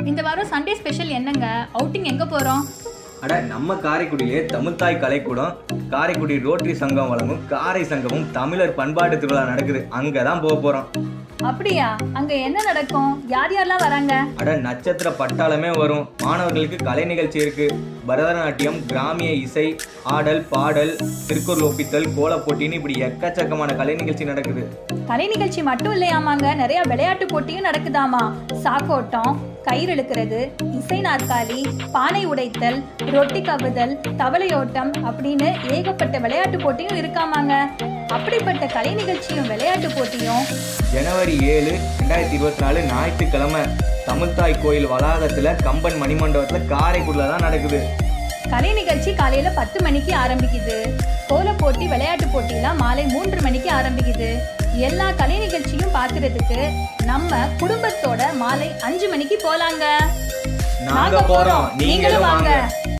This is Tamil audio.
இந்த வாரம் சண்டே ஸ்பெஷல் என்னங்க? அவுட்டிங் எங்க போறோம்? அட நம்ம காரைக்குடியிலே தமிழ்தாய் கலைக்கூடம் காரைக்குடி ரோட்டரி சங்கம் வழங்கும் காரை சங்கமும் தமிழர் பண்பாட்டு திருவிழா நடக்குது. அங்கதான் போக போறோம். அப்படியா? அங்க என்ன நடக்கும்? யார் யாரெல்லாம் வராங்க? அட நட்சத்திர பட்டாளமே வரும். மாணவர்களுக்கு கலை நிகழ்ச்சி இருக்கு. பரதநாட்டியம், கிராமிய இசை, ஆடல், பாடல், திருக்குறள் ஒப்பித்தல், கோல போட்டின்னு இப்படி எக்கச்சக்கமான கலை நிகழ்ச்சி நடக்குது. கலை நிகழ்ச்சி மட்டும் இல்லையாமாங்க, நிறைய விளையாட்டு போட்டியும் நடக்குதாமா. சாக்கோட்டம், கயிறு இழுக்கிறது, இசை நாற்காலி, பானை உடைத்தல், ரொட்டி கவுதல், தவளையோட்டம் அப்படின்னு ஏகப்பட்ட விளையாட்டு போட்டியும் இருக்காமாங்க. அப்படிப்பட்ட கலை நிகழ்ச்சியும் விளையாட்டு போட்டியும் ஜனவரி 7, 2024 ஞாயிற்றுக்கிழமை தமிழ்தாய் கோயில் வளாகத்துல கம்பன் மணிமண்டபத்துல காரைக்குடில தான் நடக்குது. கலை நிகழ்ச்சி காலையில 10 மணிக்கு ஆரம்பிக்குது. கோல போட்டி, விளையாட்டு போட்டிலாம் மாலை 3 மணிக்கு ஆரம்பிக்குது. எல்லா கலை நிகழ்ச்சியும் பார்க்கறதுக்கு நம்ம குடும்பத்தோட மாலை 5 மணிக்கு போலாங்க. நாங்க போறோம், நீங்களும் வாங்க.